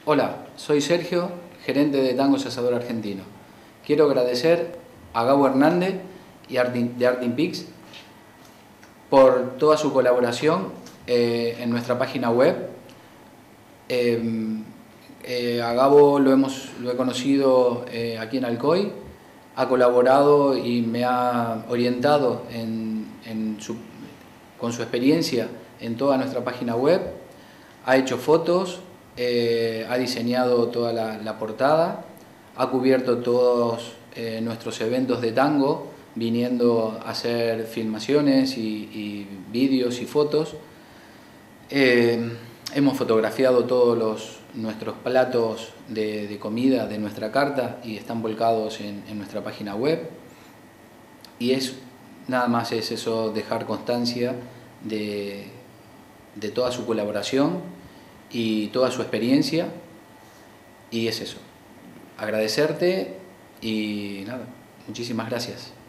Hola, soy Sergio, gerente de Tango Asador Argentino. Quiero agradecer a Gabo Hernández y de Art in Pix por toda su colaboración en nuestra página web. A Gabo lo he conocido aquí en Alcoy, ha colaborado y me ha orientado con su experiencia en toda nuestra página web, ha hecho fotos, ha diseñado toda la portada, ha cubierto todos nuestros eventos de tango, viniendo a hacer filmaciones y vídeos y fotos. Hemos fotografiado todos nuestros platos de comida de nuestra carta y están volcados en nuestra página web. Y nada más es eso, dejar constancia de toda su colaboración y toda su experiencia, y es eso, agradecerte y nada, muchísimas gracias.